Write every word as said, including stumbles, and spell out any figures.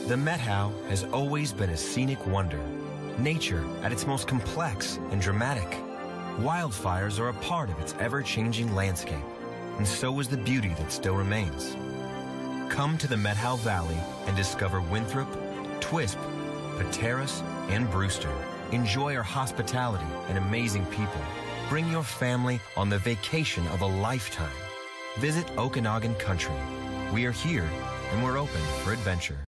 The Methow has always been a scenic wonder, nature at its most complex and dramatic. Wildfires are a part of its ever-changing landscape, and so is the beauty that still remains. Come to the Methow Valley and discover Winthrop, Twisp, Pateros, and Brewster. Enjoy our hospitality and amazing people. Bring your family on the vacation of a lifetime. Visit Okanogan Country. We are here, and we're open for adventure.